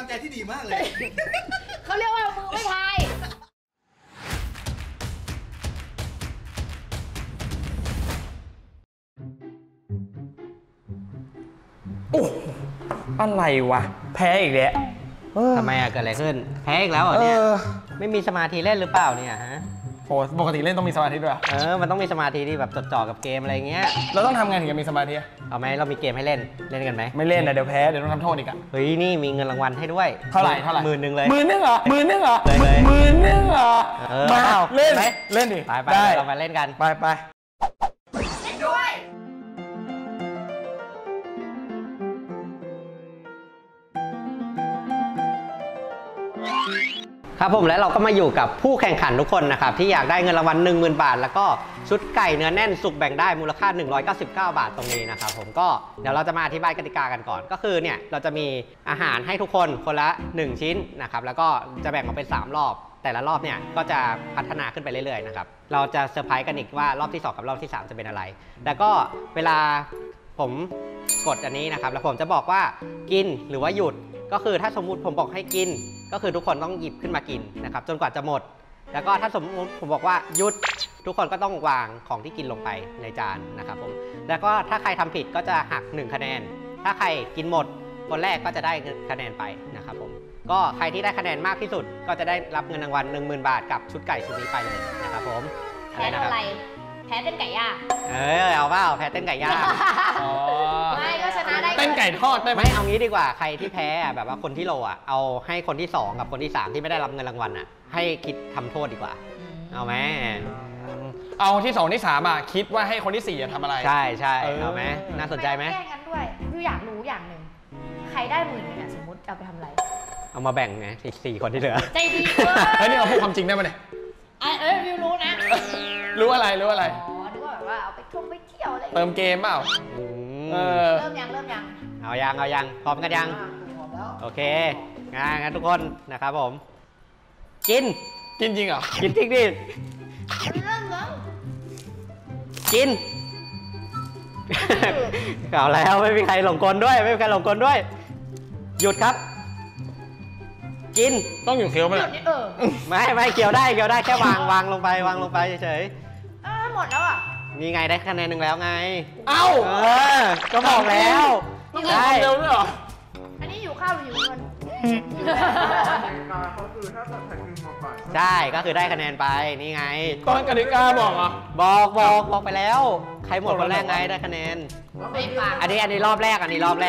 ใจที่ดีมากเลยเขาเรียกว่ามือไม่พายโอ้อะไรวะแพ้อีกแล้วทำไมเกิดอะไรขึ้นแพ้อีกแล้วเหรอเนี่ยไม่มีสมาธิเล่นหรือเปล่าเนี่ยฮะโหปกติเล่นต้องมีสมาธิด้วยมันต้องมีสมาธิที่แบบจดจ่อกับเกมอะไรเงี้ยเราต้องทำไงถึงจะมีสมาธิเอาไหมเรามีเกมให้เล่นกันไหมไม่เล่นนะเดี๋ยวแพ้เดี๋ยวต้องทำโทษอีกอ่ะเฮ้ยนี่มีเงินรางวัลให้ด้วยเท่าไหร่ 10,000เลย 10,000เหรอ10,000เหรอมาเล่นเล่นดิไปเรามาเล่นกันไปครับผมแล้วเราก็มาอยู่กับผู้แข่งขันทุกคนนะครับที่อยากได้เงินรางวัล 10,000 บาทแล้วก็ชุดไก่เนื้อแน่นสุกแบ่งได้มูลค่า199 บาทตรงนี้นะครับผมก็เดี๋ยวเราจะมาอธิบายกติกากันก่อนก็คือเนี่ยเราจะมีอาหารให้ทุกคนคนละ1ชิ้นนะครับแล้วก็จะแบ่งออกเป็น3รอบแต่ละรอบเนี่ยก็จะพัฒนาขึ้นไปเรื่อยๆนะครับเราจะเซอร์ไพรส์กันอีกว่ารอบที่2กับรอบที่3จะเป็นอะไรแล้วก็เวลาผมกดอันนี้นะครับแล้วผมจะบอกว่ากินหรือว่าหยุดก็คือถ้าสมมุติผมบอกให้กินก็คือทุกคนต้องหยิบขึ้นมากินนะครับจนกว่าจะหมดแล้วก็ถ้าสมมุติผมบอกว่าหยุดทุกคนก็ต้องวางของที่กินลงไปในจานนะครับผมแล้วก็ถ้าใครทำผิดก็จะหัก1คะแนนถ้าใครกินหมดคนแรกก็จะได้คะแนนไปนะครับผมก็ใครที่ได้คะแนนมากที่สุดก็จะได้รับเงินรางวัล 10,000 บาทกับชุดไก่ชุดนี้ไปเลยนะครับผมแพ้อะไรแพ้เต้นไก่ย่างเอาเปล่าแพ้เต้นไก่ย่างไม่ก็ชนะได้เต้นไก่ทอดได้ไหมไม่เอางี้ดีกว่าใครที่แพ้แบบว่าคนที่โลเอาให้คนที่2กับคนที่3ที่ไม่ได้รับเงินรางวัลให้คิดทำโทษดีกว่าเอาไหมเอาที่2ที่3คิดว่าให้คนที่4ทำอะไรใช่เอาไหมน่าสนใจไหมแก้งั้นด้วยวิวอยากรู้อย่างหนึ่งใครได้10,000เนี่ยสมมติเอาไปทำอะไรเอามาแบ่งไงอีก4คนที่เหลือใจดีเว้ยเฮ้ยนี่เราพูดความจริงได้ไหมเนี่ยวิวรู้นะรู้อะไรอ๋อนึกว่าแบบว่าเอาไปท่องไปเที่ยวอะไรเติมเกมเปล่าเริ่มยังเอายังพร้อมกันยังโอเคงั้นทุกคนนะครับผมกินจริงเหรอกินจริงดิกินเอาแล้วไม่มีใครหลงกลด้วยหยุดครับกินต้องอยู่เคี้ยวไปเลยไม่เคี้ยวได้แค่วางลงไปเฉยหมดแล้วอ่ะนี่ไงได้คะแนน1แล้วไงเอ้าก็บอกแล้วได้เร็วด้วยเหรออันนี้อยู่ข้าวหรืออยู่เงินใช่ก็คือได้คะแนนไปนี่ไงตอนกติกาบอกอ่ะบอกไปแล้วใครหมดคนแรกไงได้คะแนนอันนี้รอบแรก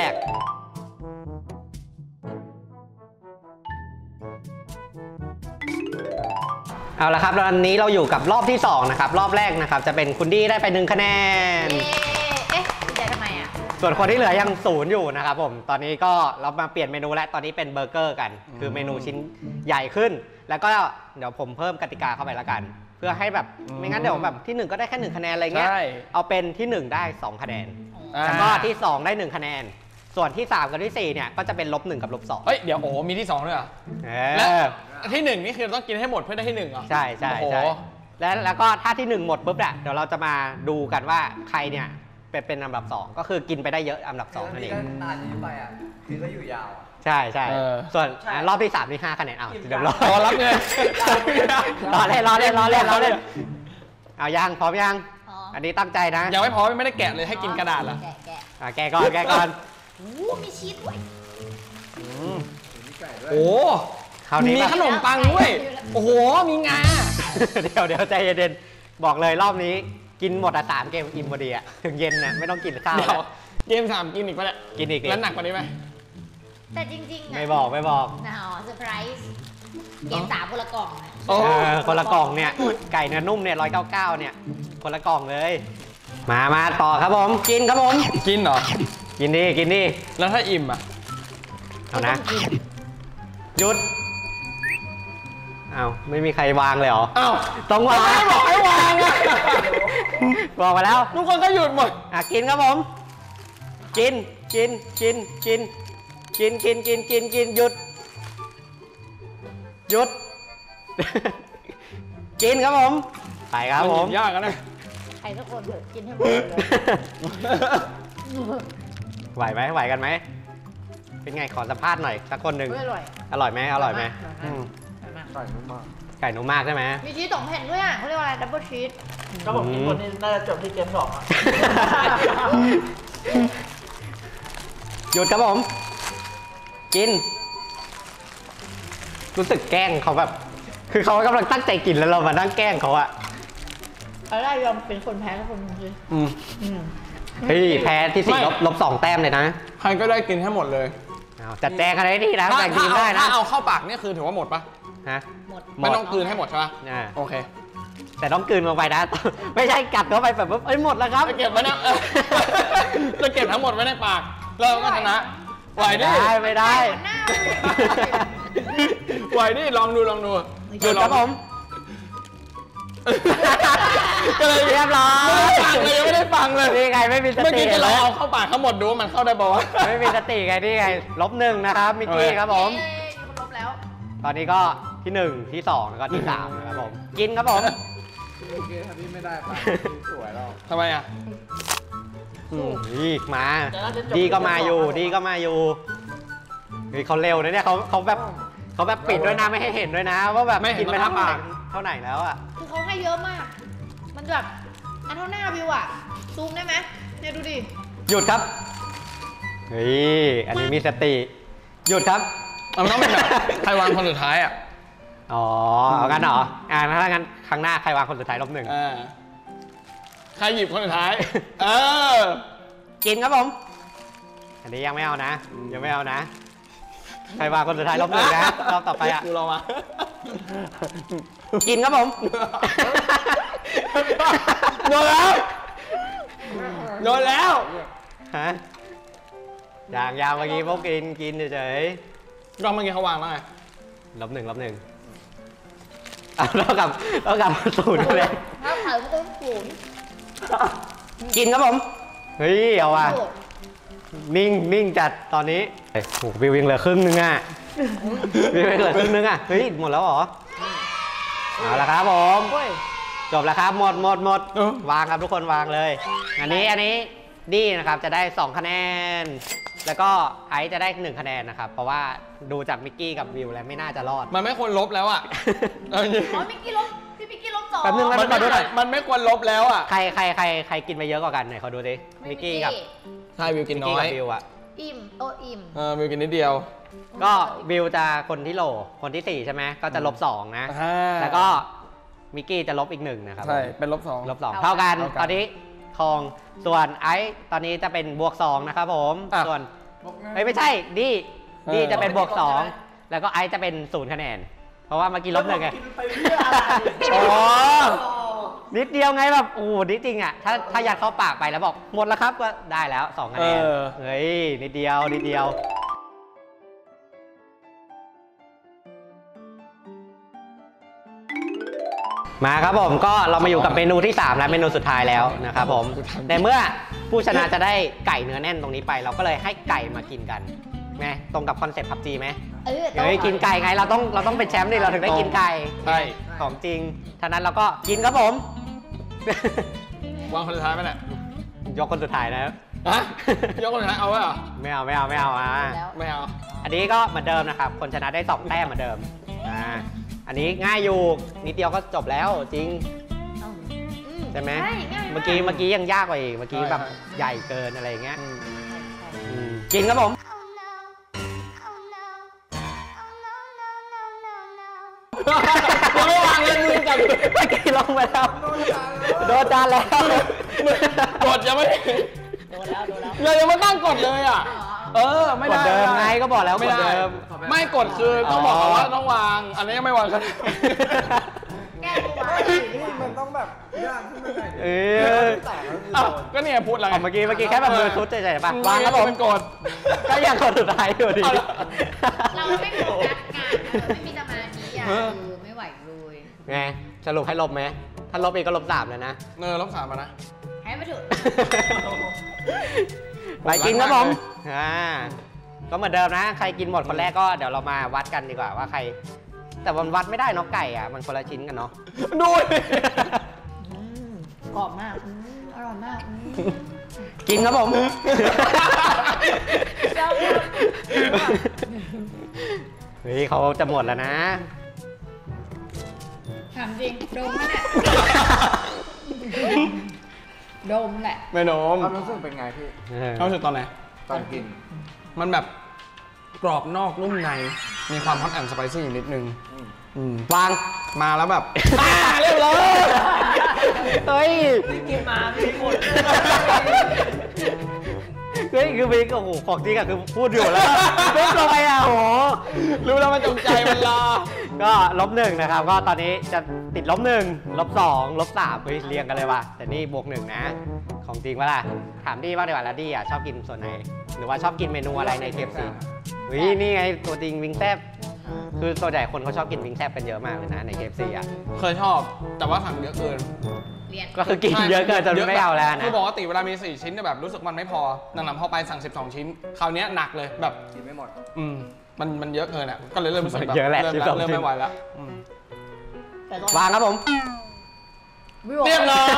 เอาละครับตอนนี้เราอยู่กับรอบที่2นะครับรอบแรกนะครับจะเป็นคุณดี้ได้ไป1คะแนนดีใจทำไมส่วนคนที่เหลือยัง0อยู่นะครับผมตอนนี้ก็เรามาเปลี่ยนเมนูแล้วตอนนี้เป็นเบอร์เกอร์กันคือเมนูชิ้นใหญ่ขึ้นแล้วก็เดี๋ยวผมเพิ่มกติกาเข้าไปแล้วกันเพื่อให้แบบไม่งั้นเดี๋ยวแบบที่1ก็ได้แค่1คะแนนอะไรเงี้ยเอาเป็นที่1ได้2คะแนนแล้วก็ที่2ได้1คะแนนส่วนที่3กับที่4เนี่ยก็จะเป็น-1กับ -2เฮ้ยเดี๋ยวมีที่2ด้วยเหรอที่1นี่คือต้องกินให้หมดเพื่อได้ที่1เหรอใช่แล้วก็ถ้าที่1หมดปุ๊บเนี่ยเดี๋ยวเราจะมาดูกันว่าใครเนี่ยเป็นอันดับ2ก็คือกินไปได้เยอะอันดับ2นั่นเองตานี้ไปคือก็อยู่ยาวใช่ส่วนรอบที่3นี่5คะแนนเดี๋ยวรอรับเงินรอเล่นเอายังพร้อมยังอันนี้ตั้งใจนะยังไม่พร้อมไม่ได้แกะเลยให้กินกระดาษเหรอแกะก่อนมีชีสด้วยโอ้มีขนมปังด้วยโอ้โหมีงาเดี๋ยวใจเย็นบอกเลยรอบนี้กินหมด3เกมกินพอดีถึงเย็นนะไม่ต้องกินข้าวเกม3กินอีกปะเนี่ยกินอีกแล้วหนักกว่านี้ไหมแต่จริงๆไม่บอกเซอร์ไพรส์เกม3คนละกล่องคนละกล่องเนี่ยไก่เนื้อนุ่มเนี่ย199เนี่ยคนละกล่องเลยมาต่อครับผมกินครับผมกินเหรอกินดิแล้วถ้าอิ่มเอานะหยุดไม่มีใครวางเลยเหรอต้องวางบอกให้วางบอกมาแล้วทุกคนก็หยุดหมดกินครับผมกินหยุดกินครับผมไปครับผมยากกันนะใครทุกคนเถอะกินให้หมดเลยไหวกันไหมเป็นไงขอสัมภาษณ์หน่อยสักคนหนึ่งอร่อยอร่อยไหมอร่อยไหมอร่อยมากใส่นุ่มมากไก่นุ่มมากใช่ไหมมีชีส2 แผ่นด้วยอ่ะเขาเรียกว่าอะไรดับเบิลชีสก็ผมกินคนนี้น่าจะจบที่เกม2อ่ะหยุดครับผม กิน รู้สึกแกล้งเขาแบบ คือเขากำลังตั้งใจกินแล้วเรามานั่งแกล้งเขาอะอะไรยอมเป็นคนแพ้ทุกคนจริงอืมอืมเฮ้ยแพ้ที่สี่ไม่ลบ2 แต้มเลยนะใครก็ได้กินให้หมดเลยเอาจัดแจงอะไรดีนะแบ่งทีมได้นะถ้าเอาเข้าปากเนี่ยคือถือว่าหมดปะฮะหมดไม่ต้องกลืนให้หมดใช่ปะอ่าโอเคแต่ต้องกลืนลงไปนะ ไม่ใช่กัดเข้าไปแบบปุ๊บเอ้ยหมดแล้วครับจะเก็บไว้นะจะเก็บทั้งหมดไว้ในปากเราก็ชนะไหวดิไม่ได้หน้าไหวดิลองดูหยุดครับผมก็เลยเรียบร้อยไม่ได้ฟังเลยนี่ไงไม่มีสเมื่อติกี้จะเลลองยเอาเข้าปากทั้งหมดดูว่ามันเข้าได้ป่าวะไม่มีสติไงนี่ไง-1นะครับมิกกี้ครับผมเย้มีคนลบแล้วตอนนี้ก็ที่ 1 ที่ 2 แล้วก็ที่ 3 นะครับผม กินครับผมโอเคถ้าพี่ไม่ได้ไปสวยแล้วทำไมอ่ะนี่มาดีก็มาอยู่ดีก็มาอยู่เฮ้ยเขาเร็วนะเนี่ยเขาแบบปิดด้วยนะไม่ให้เห็นด้วยนะว่าแบบไม่เห็นกินไปว่าเท่าไหร่แล้วอ่ะคือเขาให้เยอะมาก มันแบบอันเท่าหน้าวิวอ่ะ ซูมได้ไหมเนี่ยดูดิหยุดครับเฮ้ยอันนี้มีสติหยุดครับมันต้องเป็นแบบใครวางคนสุดท้ายอ่ะอ๋อเอากันเหรอถ้างั้นครั้งหน้าใครวางคนสุดท้าย-1 ใครหยิบคนสุดท้าย เออกินครับผม อันนี้ยังไม่เอานะยังไม่เอานะใครวางคนสุดท้าย-1นะรอบต่อไปอ่ะกูรอมากินครับผมโดนแล้วโดนแล้วฮะอย่างเมื่อกี้พวกกินเฉยลองเมื่อกี้เขาวางแล้วไงๆ-1เอาเรากลับ0เลยถ้าขายมันก็ศูนย์กินครับผม เฮ้ยเอาว่ะโอ้นิ่งจัดตอนนี้โอ้โหวิวยังเหลือครึ่งนึงอ่ะวิวยังเหลือครึ่งนึงอ่ะเฮ้ยหมดแล้วเหรอเอาละครับผมโอ้ยจบแล้วครับหมดวางครับทุกคนวางเลย อันนี้ดีนะครับจะได้2 คะแนน แล้วก็ไอซ์จะได้1 คะแนนนะครับเพราะว่าดูจากมิกกี้กับวิวแล้วไม่น่าจะรอดมันไม่ควรลบแล้วอ่ะเอาจริงอ๋อมิกกี้ลบพี่มิกกี้ลบ2 แป๊บนึงมันไม่ควรลบแล้วอ่ะใครกินไปเยอะกว่ากันไหนขอดูสิมิกกี้กับใช่วิวกินน้อยวิวอ่ะอิ่มอิ่มวิวกินนิดเดียวก็วิวจะคนที่โหลคนที่4ใช่ไหมก็จะ-2นะอ่าแล้วก็มิกกี้จะ-1นะครับใช่ เป็นลบ 2 -2 เท่ากันตอนนี้ทองส่วนไอซ์ตอนนี้จะเป็น+2นะครับผมอ่ะส่วนไม่ใช่ดีจะเป็น+2แล้วก็ไอซ์จะเป็น0 คะแนนเพราะว่าเมื่อกี้-1ไงไปเพื่ออะไรอ๋อนิดเดียวไงแบบโอ้โหนิดจริงอ่ะถ้ายัดเข้าปากไปแล้วบอกหมดแล้วครับก็ได้แล้ว2 คะแนนเฮ้ยนิดเดียวมาครับผมก็เรามาอยู่กับเมนูที่ 3 และเมนูสุดท้ายแล้วนะครับผมในเมื่อผู้ชนะจะได้ไก่เนื้อแน่นตรงนี้ไป เราก็เลยให้ไก่มากินกันไงตรงกับคอนเซ็ปต์ PUBG ไหมเฮ้ยกินไก่ไงเราต้องเป็นแชมป์ดิเราถึงได้กินไก่ใช่ของจริงท่านั้นเราก็กินครับผมวางคนสุดท้ายไหมเนี่ยยกคนสุดท้ายนะฮะยกคนสุดท้ายเอาไว้เหรอไม่เอาอ่ะแล้วไม่เอาอันนี้ก็เหมือนเดิมนะครับคนชนะได้2 แต้มเหมือนเดิมอันนี้ง่ายอยู่นิดเดียวก็จบแล้วจริงใช่ไหมง่ายเมื่อกี้ยังยากกว่าอีกเมื่อกี้แบบใหญ่เกินอะไรอย่างเงี้ยกินครับผมยังไม่วางเลยมือจับเมื่อกี้ลงไปแล้วโดนจานแล้วกดยังไม่โดนแล้วเรายังไม่ตั้งกดเลยอ่ะ ไม่กได้ดเดิมไงก็บอกแล้วไม่กดได้เดิมไม่กดคือต้องบอกเขาว่าต้องวาง อันนี้ยังไม่วางกันแก้ตัวมันต้องแบบยากขึ้นมาหน่อยเออแต่ก็คืออ้าวก็เนี่ยพูดอะไรเมื่อกี้แค่แบบมือชุดเฉยๆป่ะวางครับผมเป็นกดก็ยังคนสุดท้ายอยู่ดีเราไม่โฟกัสงานไม่มีสมาธิอ่ะไม่ไหวเลยไงสรุปให้ลบไหมถ้าลบอีกก็-3แล้วนะลบ 3มานะให้ไปเถอะไปกินครับผมก็เหมือนเดิมนะ ใครกินหมดคนแรกก็เดี๋ยวเรามาวัดกันดีกว่าว่าใคร แต่มันวัดไม่ได้เนาะไก่อ่ะมันคนละชิ้นกันเนาะดูดิกรอบมากอร่อยมากกินครับผมเฮ้ยเขาจะหมดแล้วนะถามจริงดมไหมเนี่ยดมแหละไม่โน้มความรู้สึกเป็นไงพี่เขารู้สึกตอนไหนตอนกินมันแบบกรอบนอกนุ่มใน มีความฮอตแอนด์สไปซี่อยู่นิดนึงวางมาแล้วแบบเรียบร้อยเฮ้ยกินมาไม่หมดเฮ้ยคือบิ๊กโอ้โหของจริงอะคือพูดอยู่แล้วบิ๊กลงไปอะโหรู้แล้วมันจงใจมันรอก็-1นะครับก็ตอนนี้จะติด-1 -2 -3เฮ้ยเรียงกันเลยว่ะแต่นี่+1นะของจริงปะล่ะถามดีบ้างดีกว่าแล้วดีอ่ะชอบกินส่วนไหนหรือว่าชอบกินเมนูอะไรใน KFC เฮ้ยนี่ไงตัวจริงวิงแซบคือส่วนใหญ่คนเขาชอบกินวิงแซบกันเยอะมากเลยนะใน KFC อ่ะเคยชอบ แต่ว่าสั่งเยอะเกินเรียนก็คือกินเยอะเกินจนไม่เอาแล้วนะคือปกติเวลามี4ชิ้นเนี่ยแบบรู้สึกมันไม่พอหลังๆพอไปสั่ง12ชิ้นคราวเนี้ยหนักเลยแบบกินไม่หมดมันเยอะเกินอ่ะก็เลยเริ่มรู้สึกแบบเยอะแหละเริ่ม 12 เริ่มไม่ไหวแล้วแต่ตอนวางครับผมวิวเรียบร้อย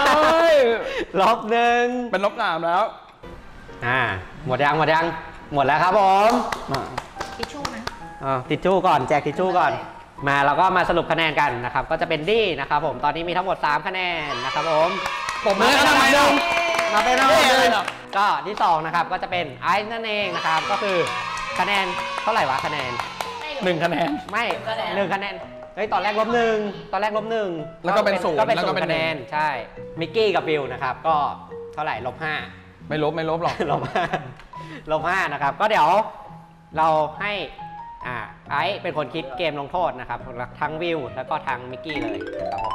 -1 เป็น-3แล้วหมดยังหมดแล้วครับผมทิชชู่นะทิชชู่ก่อนแจกทิชชู่ก่อนมาเราก็มาสรุปคะแนนกันนะครับก็จะเป็นดี้นะครับผมตอนนี้มีทั้งหมด3คะแนนนะครับผมผมไม่ได้ทำไมเนาะมาเป็นอันดับเย้หเลนึ่ยงเหรอก็ที่2นะครับก็จะเป็นไอซ์นั่นเองนะครับก็คือคะแนนเท่าไหร่วะคะแนน 1 คะแนนไม่1 คะแนนเฮ้ยตอนแรก-1ตอนแรก-1 แล้วก็เป็น0 ก็เป็นแล้วก็เป็น 0คะแนนใช่มิกกี้กับบิลนะครับก็เท่าไหร่-5 ไม่ลบหรอก -5นะครับก็เดี๋ยวเราให้ไอซ์เป็นคนคิดเกมลงโทษนะครับทั้งวิวแล้วก็ทั้งมิกกี้เลยนะครับผม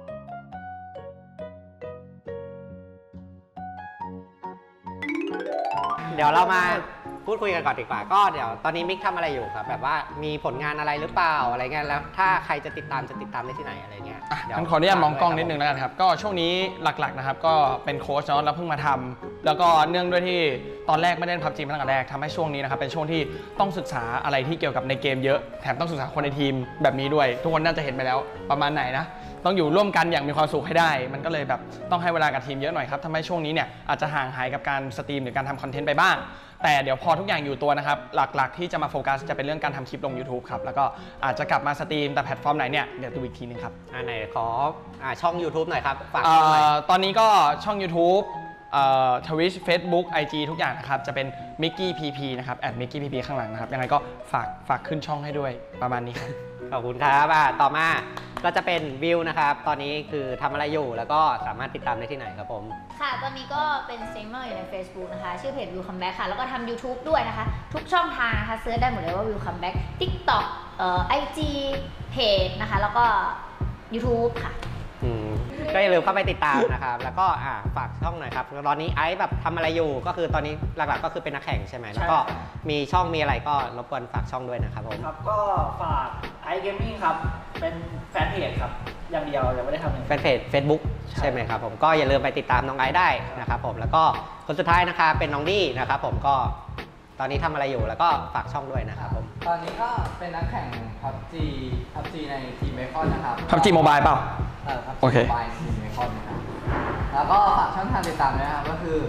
เดี๋ยวเรามาพูดคุยกันก่อนดีกว่าก็เดี๋ยวตอนนี้มิกทำอะไรอยู่ครับแบบว่ามีผลงานอะไรหรือเปล่าอะไรเงี้ยแล้วถ้าใครจะติดตามได้ที่ไหนอะไรเงี้ยเดี๋ยวงั้นขออนุญาตมองกล้องนิดนึงแล้วกันครับก็ช่วงนี้หลักๆนะครับก็เป็นโค้ชเนาะแล้วเพิ่งมาทำแล้วก็เนื่องด้วยที่ตอนแรกไม่ได้เล่น PUBG มาตั้งแต่แรกทำให้ช่วงนี้นะครับเป็นช่วงที่ต้องศึกษาอะไรที่เกี่ยวกับในเกมเยอะแถมต้องศึกษาคนในทีมแบบนี้ด้วยทุกคนน่าจะเห็นไปแล้วประมาณไหนนะต้องอยู่ร่วมกันอย่างมีความสุขให้ได้มันก็เลยแบบต้องให้เวลากับทีมเยอะหน่อยครับทำให้ช่วงนี้เนี่ยอาจจะห่างหายกับการสตรีมหรือการทำคอนเทนต์ไปบ้างแต่เดี๋ยวพอทุกอย่างอยู่ตัวนะครับหลักๆที่จะมาโฟกัสจะเป็นเรื่องการทำคลิปลง YouTube ครับแล้วก็อาจจะกลับมาสตรีมแต่แพลตฟอร์มไหนเนี่ยเดี๋ยวดูอีกทีนึงครับไหนขอช่อง YouTube หน่อยครับฝากช่องหน่อยตอนนี้ก็ช่อง YouTube Twitch Facebook IG ทุกอย่างนะครับจะเป็น Mickey PP นะครับ@MickeyPP ข้างหลังนะครับยังไงก็ฝากขึ้นช่องให้ด้วยประมาณนี้ครับขอบคุณครับต่อมาก็จะเป็นวิวนะครับตอนนี้คือทำอะไรอยู่แล้วก็สามารถติดตามได้ที่ไหนครับผมค่ะตอนนี้ก็เป็นสตรีมเมอร์อยู่ใน Facebook นะคะชื่อเพจ Will Come Back ค่ะแล้วก็ทำ YouTube ด้วยนะคะทุกช่องทางนะคะเซิร์ชได้หมดเลยว่า Will Come Back TikTok IG เพจนะคะแล้วก็ YouTube ค่ะก็อย่าลืมเข้าไปติดตามนะครับแล้วก็ฝากช่องหน่อยครับตอนนี้ไอซ์แบบทำอะไรอยู่ก็คือตอนนี้หลักๆก็คือเป็นนักแข่งใช่ไหมแล้วก็มีช่องมีอะไรก็รบกวนฝากช่องด้วยนะครับผมครับก็ฝากไอเกมมิ่งครับเป็นแฟนเพจครับอย่างเดียวยังไม่ได้ทำอย่างอื่นแฟนเพจ Facebook ใช่ไหมครับผมก็อย่าลืมไปติดตามน้องไอซ์ได้นะครับผมแล้วก็คนสุดท้ายนะครับเป็นน้องดี้นะครับผมก็ตอนนี้ทำอะไรอยู่แล้วก็ฝากช่องด้วยนะครับผมตอนนี้ก็เป็นนักแข่ง PUBG ในทีมเบคอนนะครับ PUBG Mobile เปล่า PUBG โอเค Mobile ทีมเบคอนนะครับแล้วก็ฝากช่องทางติดตามด้วยนะครับก็คือ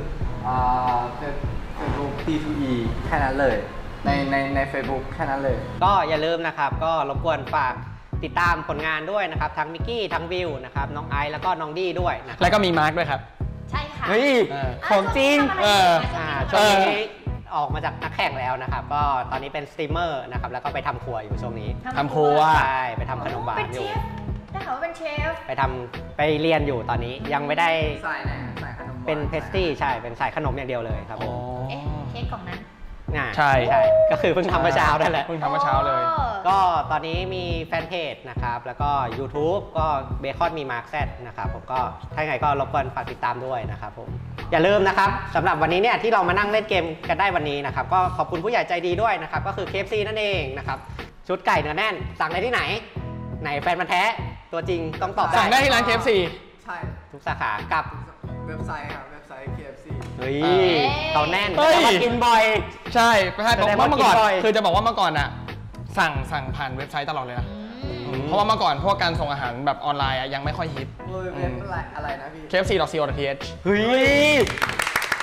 Facebook T2E แค่นั้นเลยใน Facebook แค่นั้นเลยก็อย่าลืมนะครับก็รบกวนฝากติดตามผลงานด้วยนะครับทั้งมิกกี้ทั้งวิวนะครับน้องไอซ์แล้วก็น้องดี้ด้วยนะครับแล้วก็มีมาร์คด้วยครับใช่ค่ะเฮ้ย ของจริงช่วงนี้ทำอะไรอยู่นะช่วงนี้ออกมาจากนักแข่งแล้วนะครับก็ตอนนี้เป็นสตรีมเมอร์นะครับแล้วก็ไปทำครัวอยู่ช่วงนี้ทำครัวใช่ไปทำขนมหวานเป็นอเชยู่ฟได้ข่าวว่าเป็นเชฟไปเรียนอยู่ตอนนี้ยังไม่ได้ใส่ไหนใส่ขนมหวานเป็นเพสตรี้ใช่เป็นสายขนมอย่างเดียวเลยครับผมเอ๊ะเค้กกล่องนั้นใช่ก็คือเพิ่งทำเมื่อเช้านั่นแหละเพิ่งทำเมื่อเช้าเลยก็ตอนนี้มีแฟนเพจนะครับแล้วก็ YouTube ก็เบคอนมีมาร์คแซดนะครับผมก็ถ้าไงก็รบกวนฝากติดตามด้วยนะครับผมอย่าลืมนะครับสำหรับวันนี้เนี่ยที่เรามานั่งเล่นเกมกันได้วันนี้นะครับก็ขอบคุณผู้ใหญ่ใจดีด้วยนะครับก็คือ KFC นั่นเองนะครับชุดไก่เนื้อแน่นสั่งได้ที่ไหนแฟนมันธุ์แท้ตัวจริงต้องตอบได้สั่งได้ที่ร้าน KFC ใช่ทุกสาขากับเว็บไซต์ครับเว็บไซต์ KFC เฮ้ยเอ้ยเขาแน่นเฮ้ยแต่ว่ากินบ่อยใช่บอกว่าเมื่อก่อนแสดงว่ากินบ่อยคือจะบอกว่าเมื่อก่อนอะสั่งผ่านเว็บไซต์ตลอดเลยนะอืมเพราะว่าเมื่อก่อนพวกการส่งอาหารแบบออนไลน์อะยังไม่ค่อยฮิตเว็บอะไรนะพี่ KFC.co.th เฮ้ย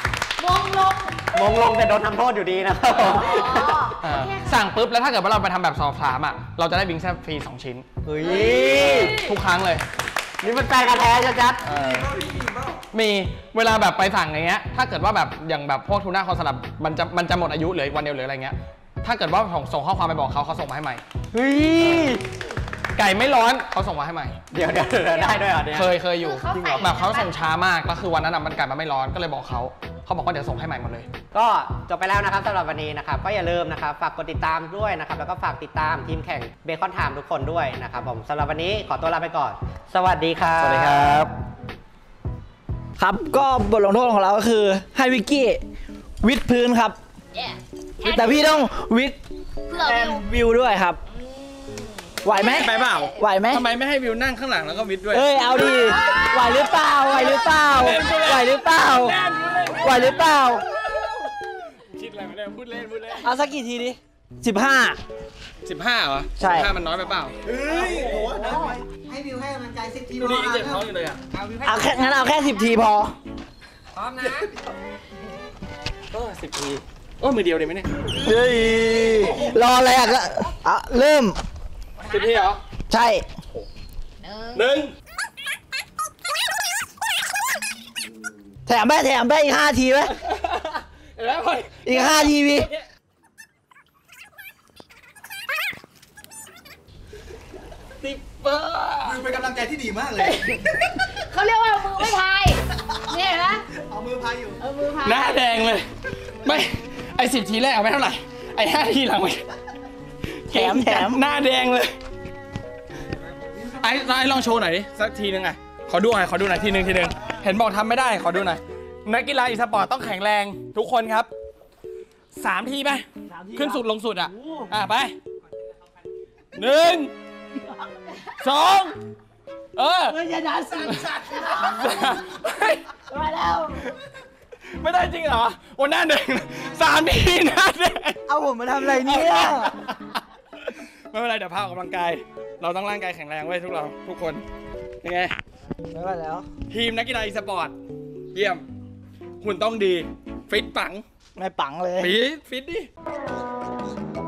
มงลงแต่โดนทำโทษอยู่ดีนะครับผมสั่งปุ๊บแล้วถ้าเกิดว่าเราไปทำแบบสอบถามอ่ะเราจะได้วิงแซบฟรี2 ชิ้นเฮ้ยทุกครั้งเลยนี่มันแฟนกันแท้จัดมีเวลาแบบไปสั่งอย่างเงี้ยถ้าเกิดว่าแบบอย่างแบบพวกทูน่าคอนสลัดมันจะหมดอายุเหลือวันเดียวหรืออะไรเงี้ยถ้าเกิดว่าส่งข้อความไปบอกเขาส่งมาให้ใหม่เฮ้ยไก่ไม่ร้อนเขาส่งมาให้ใหม่เดี๋ยวได้ด้วยเหรอเนี่ยเคยอยู่แบบเขาส่งช้ามากแล้วคือวันนั้นมันไก่มันไม่ร้อนก็เลยบอกเขาบอกว่าเดี๋ยวส่งให้ใหม่หมดเลยก็จบไปแล้วนะครับสำหรับวันนี้นะครับก็อย่าลืมนะครับฝากกดติดตามด้วยนะครับแล้วก็ฝากติดตามทีมแข่งเบคอนไทม์ทุกคนด้วยนะครับผมสำหรับวันนี้ขอตัวลาไปก่อน สวัสดีครับสวัสดีครับครับก็บทลงโทษของเราก็คือให้วิกกี้วิดพื้นครับ แต่พี่ต้องวิดเพื่อแทนวิวด้วยครับไหวไหมไปเปล่าไหวไหมทำไมไม่ให้วิวนั่งข้างหลังแล้วก็วิดด้วยเอ้ยเอาดิไหวหรือเปล่าไหวหรือเปล่าไหวหรือเปล่าไหวหรือเปล่าคิดอะไรไม่ได้พูดเล่นเอาสักกี่ทีดิ15 15เหรอใช่ 15มันน้อยไปเปล่าให้วิวให้กำลังใจ10 ทีดูดิเจ็บท้องอยู่เลยอ่ะเอาแค่งั้นเอาแค่10 ทีพอพร้อมนะ 10 ทีมือเดียวได้ไหมเนี่ยเฮ้ยรออะไรอ่ะก็เริ่ม 10 ทีเหรอใช่ 1 แถมไปอีก5 ทีไหมเห็นไหมพออีก5 ทีพี่วิวเป็นกำลังใจที่ดีมากเลยเขาเรียกว่ามือไม่พายเนี่ยนะเอามือพายอยู่มือพายหน้าแดงเลย ไม่ไอ้10 ทีแรกเอาไปเท่าไหร่ไอ้5 ทีหลังไปแถมหน้าแดงเลยไอ้ลองโชว์หน่อยดิสักทีนึงไงขอดูหน่อยทีนึงเห็นบอกทำไม่ได้ขอดูหน่อยนักกีฬาอีสปอร์ตต้องแข็งแรงทุกคนครับ3 ทีไปขึ้นสุดลงสุดไป 1 2 ไม่ใช่ดันสั่นมาแล้วไม่ได้จริงเหรอวันหน้า1 3 ทีหน้าแดงเอาผมมาทำอะไรเนี่ยไม่เป็นไรเดี๋ยวพาออกกำลังกายเราต้องร่างกายแข็งแรงไว้ทุกคนยังไงไม่ว่าแล้วทีมนักกีฬาอีสปอร์ตเยี่ยมหุ่นต้องดีฟิตปังไม่ปังเลยฟิตดิ